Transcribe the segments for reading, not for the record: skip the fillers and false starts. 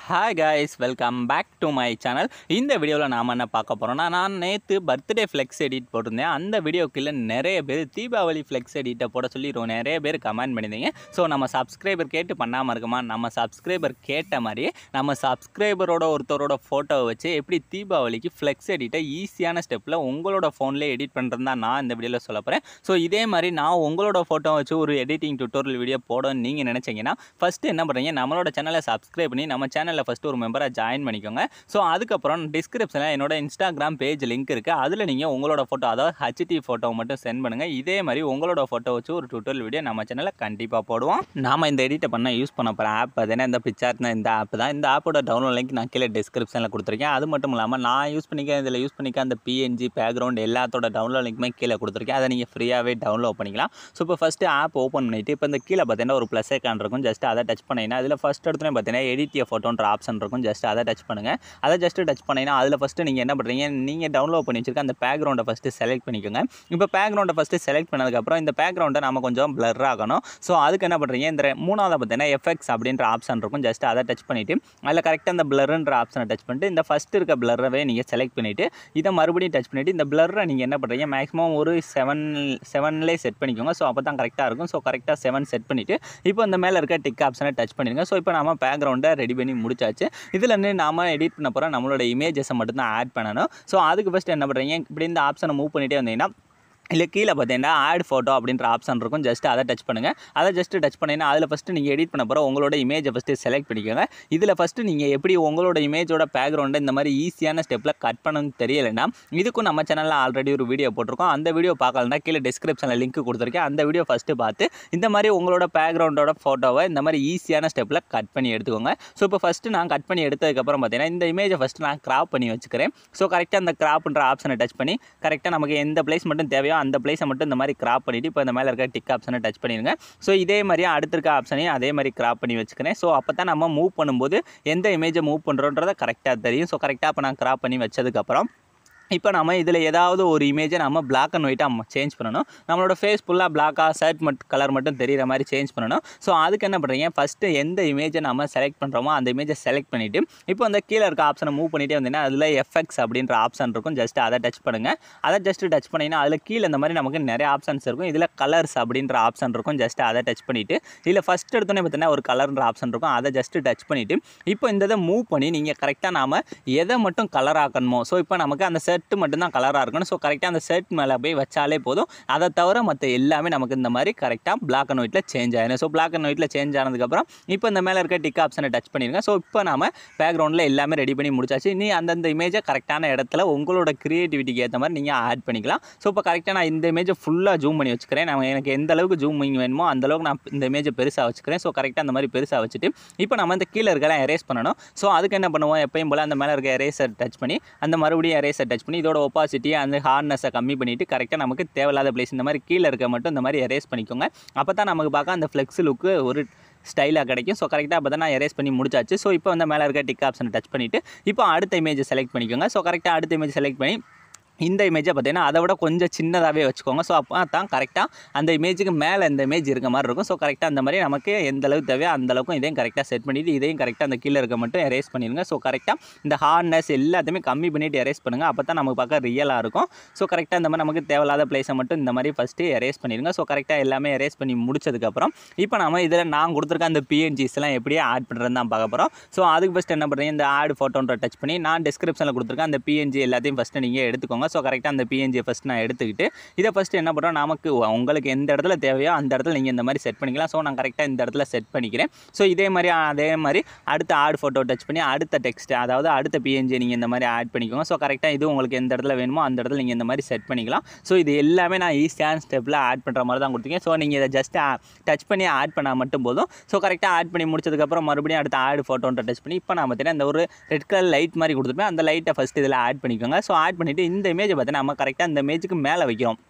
Hi guys, welcome back to my channel. இந்த வீடியோவில் நாம் என்ன பார்க்க போகிறோம்னா, நான் நேற்று பர்த்டே ஃப்ளெக்ஸ் எடிட் போட்டிருந்தேன். அந்த வீடியோக்குள்ள நிறைய பேர் தீபாவளி ஃப்ளெக்ஸ் எடிட்டை போட சொல்லி நிறைய பேர் கமெண்ட் பண்ணியிருந்தீங்க. ஸோ நம்ம சப்ஸ்கிரைபர் கேட்டு பண்ணாமல் இருக்குமா, நம்ம சப்ஸ்கிரைபர் கேட்ட மாதிரியே நம்ம சப்ஸ்கிரைபரோட ஒருத்தரோட ஃபோட்டோவை வச்சு எப்படி தீபாவளிக்கு ஃப்ளெக்ஸ் எடிட்டை ஈஸியான ஸ்டெப்பில் உங்களோட ஃபோன்லேயே எடிட் பண்ணுறது தான் நான் இந்த வீடியோவில் சொல்ல போகிறேன். ஸோ இதே மாதிரி நான் உங்களோட ஃபோட்டோ வச்சு ஒரு எடிட்டிங் டியூட்டோரியல் வீடியோ போடணும்னு நீங்கள் நினச்சிங்கன்னா ஃபஸ்ட்டு என்ன பண்ணுறீங்க, நம்மளோட சேனலை சப்ஸ்கிரைப் பண்ணி நம்ம சேனலில் ஃபஸ்ட்டு ஒரு மெம்பராக ஜாயின் பண்ணிக்கோங்க. ஸோ அதுக்கப்புறம் டிஸ்கிரிப்ஷனில் என்னோட இன்ஸ்டாகிராம் பேஜ் லிங்க் இருக்குது. அதில் நீங்கள் உங்களோட ஃபோட்டோ, அதாவது ஹச்டி ஃபோட்டோவை மட்டும் சென்ட் பண்ணுங்கள். இதே மாதிரி உங்களோட ஃபோட்டோ வச்சு ஒரு டியூட்டோரியல் வீடியோ நம்ம சேனலில் கண்டிப்பாக போடுவோம். நாம் இந்த எடிட்டை பண்ண யூஸ் பண்ண போகிற ஆப் பார்த்தீங்கன்னா இந்த பிக்சார்ட்னா இந்த ஆப் தான். இந்த ஆப்போட டவுன்லோட் லிங்க் நான் கீழே டிஸ்கிரிப்ஷனில் கொடுத்துருக்கேன். அது மட்டும் இல்லாமல் நான் இதில் யூஸ் பண்ணிக்க அந்த பிஎன்ஜி பேக்ரவுண்ட் எல்லாத்தோட டவுன்லோட் லிங்க்குமே கீழே கொடுத்துருக்கேன். அதை நீங்கள் ஃப்ரீயாகவே டவுன்லோட் பண்ணிக்கலாம். ஸோ இப்போ ஃபஸ்ட்டு ஆப் ஓப்பன் பண்ணிவிட்டு இப்போ இந்த கீழே பார்த்தீங்கன்னா ஒரு ப்ளஸ் ஐக்கான் இருக்கும். ஜஸ்ட் அதை டச் பண்ணிங்கன்னா அதில் ஃபஸ்ட் இடத்துல பார்த்தீங்கன்னா எடிட் ஃபோட்டோன்ற ஆப்ஷன் இருக்கும். ஜஸ்ட் அதை டச் பண்ணுங்கள். அதை ஜஸ்ட் டச் பண்ணிங்கன்னா அதில் ஃபஸ்ட்டு நீங்கள் என்ன பண்ணுறீங்க, நீங்கள் டவுன்லோட் பண்ணி வச்சிருக்க அந்த பேக்ரவுண்டை ஃபஸ்ட்டு செலக்ட் பண்ணிக்கோங்க. இப்போ பேக்ரவுண்டை ஃபஸ்ட்டு செலக்ட் பண்ணதுக்கப்புறம் இந்த பேக்ரவுண்டை நம்ம கொஞ்சம் பிளர் ஆகணும். ஸோ அதுக்கு என்ன பண்ணுறீங்க, இந்த மூணாவது பார்த்தீங்கன்னா எஃபெக்ட்ஸ் அப்படின்ற ஆப்ஷன் இருக்கும். ஜஸ்ட் அதை டச் பண்ணிவிட்டு அதில் கரெக்டாக அந்த பிளர்ன்ற ஆப்ஷனை டச் பண்ணிட்டு இந்த ஃபஸ்ட்டு இருக்க பிளர்ரவே நீங்கள் செலக்ட் பண்ணிவிட்டு இதை மறுபடியும் டச் பண்ணிவிட்டு இந்த பிளர்ரை நீங்கள் என்ன பண்ணுறீங்க, மேக்ஸிமம் ஒரு செவன்லேயே செட் பண்ணிக்கோங்க. ஸோ அப்போ தான் கரெக்டாக இருக்கும். ஸோ கரெக்டாக 7 செட் பண்ணிவிட்டு இப்போ இந்த மேலே இருக்க டிக் ஆப்ஷனை டச் பண்ணிடுங்க. ஸோ இப்போ நம்ம பேக்ரவுண்டை ரெடி பண்ணி முடிச்சாச்சு. இதில் நாம் எடிட் பண்ண போகிறோம் நம்மளோட இமேஜஸை மட்டும் தான் ஆட் பண்ணணும். ஸோ அதுக்கு ஃபஸ்ட்டு என்ன பண்ணுறீங்க, இப்படி இந்த ஆப்ஷனை மூவ் பண்ணிகிட்டே வந்தீங்கன்னா இல்லை கீழே பார்த்தீங்கன்னா ஆட் ஃபோட்டோ அப்படின்ற ஆப்ஷன் இருக்கும். ஜஸ்ட் அதை டச் பண்ணுங்கள். அதை ஜஸ்ட் டச் பண்ணிங்கன்னா அதில் ஃபஸ்ட்டு நீங்கள் எடிட் பண்ண போகிற உங்களோட இமேஜை ஃபஸ்ட்டு செலக்ட் பண்ணிக்கோங்க. இதில் ஃபஸ்ட்டு நீங்கள் எப்படி உங்களோட இமேஜோட பேக்ரவுண்டை இந்த மாதிரி ஈஸியான ஸ்டெப்பில் கட் பண்ணணும்னு தெரியலைன்னா இதுக்கும் நம்ம சேனலில் ஆல்ரெடி ஒரு வீடியோ போட்டிருக்கோம். அந்த வீடியோ பார்க்கலன்னா கீழே டிஸ்கிரிப்ஷனில் லிங்க் கொடுத்துருக்கேன். அந்த வீடியோ ஃபஸ்ட்டு பார்த்து இந்த மாதிரி உங்களோட பேக்ரவுண்டோட ஃபோட்டோவை இந்த மாதிரி ஈஸியான ஸ்டெப்பில் கட் பண்ணி எடுத்துக்கோங்க. ஸோ இப்போ ஃபஸ்ட்டு நான் கட் பண்ணி எடுத்ததுக்கப்புறம் பார்த்தீங்கன்னா இந்த இமேஜை ஃபஸ்ட்டு நான் கிராப் பண்ணி வச்சுக்கிறேன். ஸோ கரெக்டாக அந்த கிராப்ன்ற ஆப்ஷனை டச் பண்ணி கரெக்டாக நமக்கு எந்த பிளேஸ் மட்டும் தேவையோ அந்த பிளேஸை மட்டும் இந்த மாதிரி கிராப் பண்ணிவிட்டு இப்போ இந்த மேலே இருக்க டிக் ஆப்ஷனை டச் பண்ணிடுங்க. ஸோ இதே மாதிரி அடுத்த இருக்க ஆப்ஷனையும் அதே மாதிரி கிராப் பண்ணி வச்சுக்கிறேன். ஸோ அப்போ தான் நம்ம மூவ் பண்ணும்போது எந்த இமேஜை மூவ் பண்ணுறோன்றதை கரெக்டாக தெரியும். ஸோ கரெக்டாக இப்போ நான் கிராப் பண்ணி வச்சதுக்கப்புறம் இப்போ நம்ம இதில் ஏதாவது ஒரு இமேஜை நம்ம பிளாக் அண்ட் ஒயிட்டாக சேஞ்ச் பண்ணணும். நம்மளோட ஃபேஸ் ஃபுல்லாக பிளாக்காக ஷர்ட் கலர் மட்டும் தெரிகிற மாதிரி சேஞ்ச் பண்ணணும். ஸோ அதுக்கு என்ன பண்ணுறீங்க, ஃபஸ்ட்டு எந்த இமேஜை நம்ம செலக்ட் பண்ணுறோமோ அந்த இமேஜை செலக்ட் பண்ணிவிட்டு இப்போ அந்த கீழே இருக்க ஆப்ஷனை மூவ் பண்ணிகிட்டே வந்தீங்கன்னா அதில் எஃபெக்ட்ஸ் அப்படின்ற ஆப்ஷன் இருக்கும். ஜஸ்ட் அதை டச் பண்ணுங்கள். அதை ஜஸ்ட் டச் பண்ணிங்கன்னா அதில் கீழே இந்த மாதிரி நமக்கு நிறைய ஆப்ஷன்ஸ் இருக்கும். இதில் கலர்ஸ் அப்படின்ற ஆப்ஷன் இருக்கும். ஜஸ்ட் அதை டச் பண்ணிவிட்டு இதில் ஃபஸ்ட் எடுத்தோன்னே பார்த்தீங்கன்னா ஒரு கலர்ன்ற ஆப்ஷன் இருக்கும். அதை ஜஸ்ட் டச் பண்ணிவிட்டு இப்போ இந்த இதை மூவ் பண்ணி நீங்கள் கரெக்டாக நாம் எதை மட்டும் கலர் ஆக்கணுமோ, ஸோ இப்போ நமக்கு அந்த ஷர்ட் மட்டும்தான் கலராக இருக்கணும். ஸோ கரெக்டாக அந்த ஷர்ட் மேலே போய் வச்சாலே போதும். அதை தவிர மற்ற எல்லாமே நமக்கு இந்த மாதிரி கரெக்டாக பிளாக் அண்ட் ஒயிட்டில் சேஞ்ச் ஆகிடும். ஸோ பிளாக் அண்ட் ஒயிட்டில் சேஞ்ச் ஆனதுக்கப்புறம் இப்போ இந்த மேலே இருக்க டிக் ஆப்ஷனை டச் பண்ணிடுங்க. ஸோ இப்போ நம்ம பேக்ரவுண்டில் எல்லாமே ரெடி பண்ணி முடிச்சாச்சு. நீ அந்தந்த இமேஜை கரெக்டான இடத்துல உங்களோட க்ரியேட்டிவிட்டிக்கு ஏற்ற மாதிரி நீங்கள் ஆட் பண்ணிக்கலாம். ஸோ இப்போ கரெக்டாக நான் இந்த இமேஜை ஃபுல்லாக ஜூம் பண்ணி வச்சுக்கிறேன். எனக்கு எந்த அளவுக்கு ஜூமிங் வேணுமோ அந்தளவுக்கு நான் இந்த இமேஜை பெருசாக வச்சுக்கிறேன். ஸோ கரெக்டாக அந்த மாதிரி பெருசாக வச்சுட்டு இப்போ நம்ம இந்த கீழே இருக்கலாம் எரேஸ் பண்ணணும். ஸோ அதுக்கு என்ன பண்ணுவோம், எப்பயும் போல் அந்த மேலே இருக்க எரேசர் டச் பண்ணி அந்த மறுபடியும் எரேசர் டச் பண்ணி இதோட ஒப்பாசிட்டியை அந்த ஹார்ட்னஸை கம்மி பண்ணிவிட்டு கரெக்டாக நமக்கு தேவையில்லாத பிளேஸ் இந்த மாதிரி கீழே இருக்க மட்டும் இந்த மாதிரி எரேஸ் பண்ணிக்கோங்க. அப்போ தான் நமக்கு பார்க்க அந்த ஃப்ளெக்ஸ் லுக்கு ஒரு ஸ்டைலாக கிடைக்கும். ஸோ கரெக்டாக அப்போ தான் நான் எரேஸ் பண்ணி முடிச்சாச்சு. ஸோ இப்போ வந்து மேலே இருக்க டிக் ஆப்ஷனை டச் பண்ணிவிட்டு இப்போ அடுத்த இமேஜை செலக்ட் பண்ணிக்கோங்க. ஸோ கரெக்டாக அடுத்த இமேஜ் செலக்ட் பண்ணி இந்த இமேஜை பார்த்தீங்கன்னா அதை விட கொஞ்சம் சின்னதாகவே வச்சுக்கோங்க. ஸோ அப்போ தான் கரெக்டாக அந்த இமேஜுக்கு மேலே இந்த இமேஜ் இருக்க மாதிரி இருக்கும். ஸோ கரெக்டாக அந்த மாதிரி நமக்கு எந்த அளவுக்கு தேவையோ அந்தளவுக்கும் இதையும் கரெக்டாக செட் பண்ணிவிட்டு இதையும் கரெக்டாக அந்த கீழே இருக்க மட்டும் எரேஸ் பண்ணிடுங்க. ஸோ கரெக்டாக இந்த ஹார்ட்னஸ் எல்லாத்தையுமே கம்மி பண்ணிவிட்டு எரேஸ் பண்ணுங்கள். அப்போ தான் நமக்கு பார்க்க ரியலாக இருக்கும். ஸோ கரெக்டாக இந்த மாதிரி நமக்கு தேவையில்லாத பிளேஸை மட்டும் இந்த மாதிரி ஃபஸ்ட்டு எரேஸ் பண்ணிடுங்க. ஸோ கரெக்டாக எல்லாமே எரேஸ் பண்ணி முடிச்சதுக்கப்புறம் இப்போ நம்ம இதில் நான் கொடுத்துருக்க அந்த பிஎன்ஜிஸ்லாம் எப்படியே ஆட் பண்ணுறது தான் பார்க்க போகிறோம். ஸோ அதுக்கு ஃபஸ்ட்டு என்ன பண்ணுறீங்க, இந்த ஆட் ஃபோட்டோன்ற டச் பண்ணி நான் டிஸ்கிரிப்ஷனில் கொடுத்துருக்கேன் அந்த பிஎன்ஜி எல்லாத்தையும் ஃபஸ்ட்டு நீங்கள் எடுத்துக்கோங்க. ஸோ கரெக்டாக அந்த பிஎன்ஜி ஃபஸ்ட் நான் எடுத்துக்கிட்டு இதை ஃபஸ்ட்டு என்ன பண்ணுறோம், நமக்கு உங்களுக்கு எந்த இடத்துல தேவையோ அந்த இடத்துல நீங்கள் இந்த மாதிரி செட் பண்ணிக்கலாம். ஸோ நான் கரெக்டாக இந்த இடத்துல செட் பண்ணிக்கிறேன். ஸோ அதே மாதிரி அடுத்த ஆட் ஃபோட்டோ டச் பண்ணி அடுத்த டெக்ஸ்ட், அதாவது அடுத்த பிஎன்ஜி நீங்கள் இந்த மாதிரி ஆட் பண்ணிக்கோங்க. ஸோ கரெக்டாக இது உங்களுக்கு எந்த இடத்துல வேணுமோ அந்த இடத்துல நீங்கள் இந்த மாதிரி செட் பண்ணிக்கலாம். ஸோ இது எல்லாமே நான் ஈஸியான ஸ்டெப்பில் ஆட் பண்ணுற மாதிரி தான் கொடுத்துருக்கேன். ஸோ நீங்கள் இதை ஜஸ்ட் டச் பண்ணி ஆட் பண்ணால் மட்டும் போதும். ஸோ கரெக்டாக ஆட் பண்ணி முடிச்சதுக்கப்புறம் மறுபடியும் அடுத்த ஆட் ஃபோட்டோன்ற டச் பண்ணி இப்போ நான் பார்த்தீங்கன்னா இந்த ஒரு ரெட் கலர் லைட் மாதிரி கொடுத்துருப்பேன். அந்த லைட்டை ஃபஸ்ட்டு இதில் ஆட் பண்ணிக்கோங்க. ஸோ ஆட் பண்ணிவிட்டு இந்த இமேஜை பார்த்தீங்கன்னா நம்ம கரெக்டாக இந்த இமேஜுக்கு மேலே வைக்கிறோம்.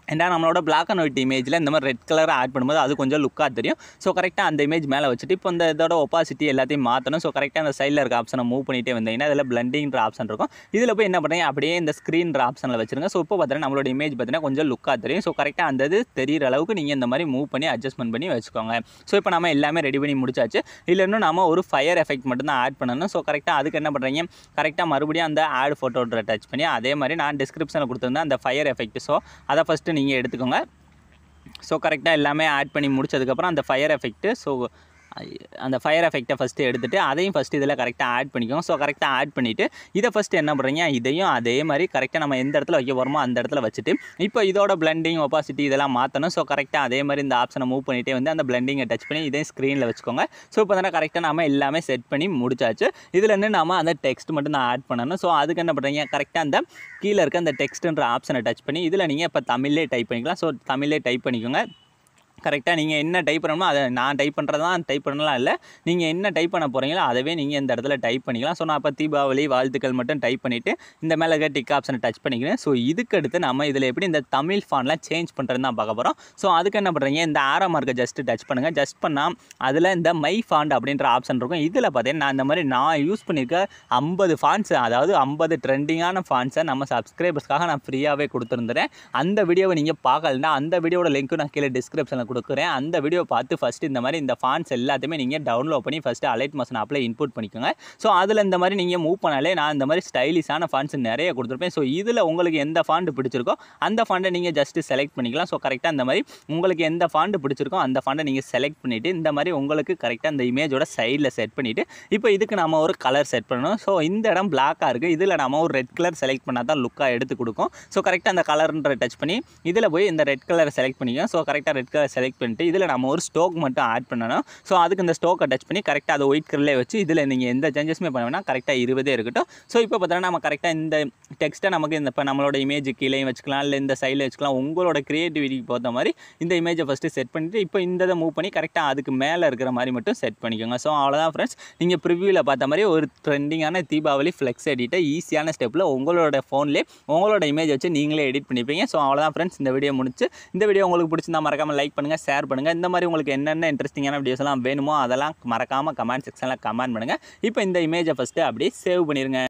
ஏன்னா நம்மளோட பிளாக் அண்ட் ஒயிட் இமேஜில் இந்த மாதிரி ரெட் கலர் ஆட் பண்ணும்போது அது கொஞ்சம் லுக்காக தெரியும். ஸோ கரெக்டாக அந்த இமேஜ் மேலே வச்சுட்டு இப்போ இந்த இதோட ஒப்பாசிட்டி எல்லாத்தையும் மாற்றணும். ஸோ கரெக்டாக அந்த சைடில் இருக்க ஆப்ஷனை மூவ் பண்ணிகிட்டே வந்தீங்கன்னா அதில் பிளண்டிங்ற ஆப்ஷன் இருக்கும். இதில் போய் என்ன பண்ணுறீங்க, அப்படியே இந்த ஸ்க்ரீன்ற ஆப்ஷனில் வச்சுருங்க. ஸோ இப்போ பார்த்தீங்கன்னா நம்மளோட இமேஜ் பார்த்தீங்கன்னா கொஞ்சம் லுக்காக தெரியும். ஸோ கரெக்டாக அந்த இது தெரிகிற அளவுக்கு நீங்கள் இந்த மாதிரி மூவ் பண்ணி அட்ஜஸ்ட்மெண்ட் பண்ணி வச்சுக்கோங்க. ஸோ இப்போ நம்ம எல்லாமே ரெடி பண்ணி முடிச்சாச்சு. இதில் இன்னும் நம்ம ஒரு ஃபயர் எஃபெக்ட் மட்டும் தான் ஆட் பண்ணணும். ஸோ கரெக்டாக அதுக்கு என்ன பண்ணுறீங்க, கரெக்டாக மறுபடியும் அந்த ஆட் ஃபோட்டோட டச் பண்ணி அதே மாதிரி நான் டிஸ்கிரிப்ஷனில் கொடுத்துருந்தேன் அந்த ஃபயர் எஃபெக்ட். ஸோ அதை ஃபஸ்ட்டு நீங்கள் எடுத்துக்கோங்க. ஸோ கரெக்டாக எல்லாமே ஆட் பண்ணி முடிச்சதுக்கப்புறம் அந்த ஃபயர் எஃபெக்ட்டு, ஸோ அந்த ஃபயர் எஃபெக்ட்டை ஃபஸ்ட்டு எடுத்துகிட்டு அதையும் ஃபஸ்ட்டு இதில் கரெக்டாக ஆட் பண்ணிக்கோங்க. ஸோ கரெக்டாக ஆட் பண்ணிவிட்டு இதை ஃபஸ்ட்டு என்ன பண்ணுறீங்க, இதையும் அதே மாதிரி கரெக்டாக நம்ம எந்த இடத்துல வைக்க போகிறோமோ அந்த இடத்துல வச்சுட்டு இப்போ இதோட பிளண்டிங் ஒப்பாசிட்டி இதெல்லாம் மாற்றணும். ஸோ கரெக்டாக அதே மாதிரி இந்த ஆப்ஷனை மூவ் பண்ணிகிட்டே வந்து அந்த பிளண்டிங்கை டச் பண்ணி இதையும் ஸ்க்ரீனில் வச்சுக்கோங்க. ஸோ இப்போ தானே கரெக்டாக நம்ம எல்லாமே செட் பண்ணி முடிச்சாச்சு. இதில் இருந்து நம்ம அந்த டெக்ஸ்ட் மட்டும் தான் ஆட் பண்ணணும். ஸோ அதுக்கு என்ன பண்ணுறீங்க, கரெக்டாக அந்த கீழே இருக்க அந்த டெக்ஸ்ட்டுன்ற ஆப்ஷனை டச் பண்ணி இதில் நீங்கள் இப்போ தமிழ்லேயே டைப் பண்ணிக்கலாம். ஸோ தமிழ்லேயே டைப் பண்ணிக்கோங்க. கரெக்டாக நீங்கள் என்ன டைப் பண்ணணுமோ அதை நான் டைப் பண்ணுறது தான் டைப் பண்ணலாம் இல்லை, நீங்கள் என்ன டைப் பண்ண போகிறீங்களோ அதவே நீங்கள் இந்த இடத்துல டைப் பண்ணிக்கலாம். ஸோ நான் இப்போ தீபாவளி வாழ்த்துக்கள் மட்டும் டைப் பண்ணிவிட்டு இந்த மேலே இருக்க டிக் ஆப்ஷனை டச் பண்ணிக்கிறேன். ஸோ இதுக்கு அடுத்து நம்ம இதில் எப்படி இந்த தமிழ் ஃபாண்ட்லாம் சேஞ்ச் பண்ணுறதுன்னு தான் பார்க்க போகிறோம். ஸோ அதுக்கு என்ன பண்ணுறீங்க, இந்த ஆரோ மார்க்கை ஜஸ்ட்டு டச் பண்ணுங்கள். ஜஸ்ட் பண்ணால் அதில் இந்த மை ஃபாண்ட் அப்படின்ற ஆப்ஷன் இருக்கும். இதில் பார்த்தீங்கன்னா நான் இந்த மாதிரி நான் யூஸ் பண்ணியிருக்க 50 ஃபாண்ட்ஸ், அதாவது 50 ட்ரெண்டிங்கான ஃபாண்ட்ஸை நம்ம சப்ஸ்கிரைபர்ஸ்க்காக நான் ஃப்ரீயாகவே கொடுத்துருந்துறேன். அந்த வீடியோவை நீங்கள் பார்க்கலன்னா அந்த வீடியோட லிங்க்கு நான் கீழே டிஸ்கிரிப்ஷனில் கொடுக்குறேன். அந்த வீடியோ பார்த்து ஃபஸ்ட்டு இந்த மாதிரி இந்த ஃபாண்ட்ஸ் எல்லாத்தையுமே நீங்கள் டவுன்லோட் பண்ணி ஃபஸ்ட்டு அலைட் மோஷன் ஆப்பில் இன்புட் பண்ணிக்கோங்க. ஸோ அதில் இந்த மாதிரி நீங்கள் மூவ் பண்ணாலே நான் இந்த மாதிரி ஸ்டைலிஷான ஃபாண்ட்ஸ் நிறைய கொடுத்துருப்பேன். ஸோ இதில் உங்களுக்கு எந்த ஃபாண்ட் பிடிச்சிருக்கோ அந்த ஃபாண்ட்டை நீங்கள் ஜஸ்ட்டு செலக்ட் பண்ணிக்கலாம். ஸோ கரெக்டாக இந்த மாதிரி உங்களுக்கு எந்த ஃபாண்ட் பிடிச்சிருக்கோ அந்த ஃபாண்ட்டை நீங்கள் செலக்ட் பண்ணிவிட்டு இந்த மாதிரி உங்களுக்கு கரெக்டாக இந்த இமேஜோட சைடில் செட் பண்ணிவிட்டு இப்போ இதுக்கு நம்ம ஒரு கலர் செட் பண்ணணும். ஸோ இந்த இடம் பிளாக்காக இருக்குது, இதில் நம்ம ஒரு ரெட் கலர் செலக்ட் பண்ணால் தான் லுக்காக எடுத்து கொடுக்கும். ஸோ கரெக்டாக அந்த கலர்ன்ற டச் பண்ணி இதில் போய் இந்த ரெட் கலரை செலக்ட் பண்ணிக்கோங்க. ஸோ கரெக்டாக ரெட் கலர் செலக்ட் பண்ணிட்டு இதில் நம்ம ஒரு ஸ்டோக் மட்டும் ஆட் பண்ணணும். ஸோ அதுக்கு இந்த ஸ்டோக்கை டச் பண்ணி கரெக்டாக அதை ஒயிட் கலர்லேயே வச்சு இதில் நீங்கள் எந்த சேஞ்சஸுமே பண்ண வேணால் கரெக்டாக 20 இருக்கட்டும். ஸோ இப்போ பார்த்தீங்கன்னா நம்ம கரெக்டாக இந்த டெக்ஸ்ட்டை நமக்கு இந்த இப்போ நம்மளோட இமேஜ் கீழேயும் வச்சுக்கலாம், இல்லை இந்த சைடில் வச்சுக்கலாம். உங்களோட க்ரியேட்டிவிட்டிக்கு பொறுத்த மாதிரி இந்த இமேஜை ஃபஸ்ட்டு செட் பண்ணிவிட்டு இப்போ இந்த இதை மூவ் பண்ணி கரெக்டாக அதுக்கு மேலே இருக்கிற மாதிரி மட்டும் செட் பண்ணிக்கோங்க. ஸோ அவ்வளோதான் ஃப்ரெண்ட்ஸ், நீங்கள் ப்ரிவியூவில் பார்த்த மாதிரி ஒரு ட்ரெண்டிங்கான தீபாவளி ஃப்ளெக்ஸ் எடிட்டை ஈஸியான ஸ்டெப்பில் உங்களோட ஃபோன்லேயே உங்களோட இமேஜ் வச்சு நீங்களே எடிட் பண்ணிப்பீங்க. ஸோ அவ்வளோதான் ஃப்ரெண்ட்ஸ், இந்த வீடியோ முடிச்சு. இந்த வீடியோ உங்களுக்கு பிடிச்சிருந்தா மறக்காமல் லைக் பண்ணுங்கள், ஷேர் பண்ணுங்கள். இந்த மாதிரி உங்களுக்கு என்னென்ன இன்ட்ரெஸ்டிங்கான வீடியோஸ்லாம் வேணுமோ அதெல்லாம் மறக்காமல் கமெண்ட் செக்ஷனில் கமெண்ட் பண்ணுங்கள். இப்போ இந்த இமேஜை ஃபஸ்ட்டு அப்படியே சேவ் பண்ணிடுங்க.